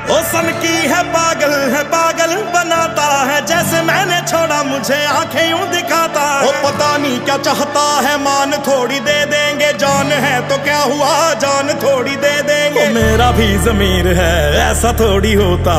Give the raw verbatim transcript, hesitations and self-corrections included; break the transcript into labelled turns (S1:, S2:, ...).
S1: ओ सन की है पागल है पागल बनाता है, जैसे मैंने छोड़ा मुझे आंखें यूं दिखाता है। ओ पता नहीं क्या चाहता है, मान थोड़ी दे देंगे, जान है तो क्या हुआ जान थोड़ी दे देंगे। ओ मेरा भी ज़मीर है ऐसा थोड़ी होता।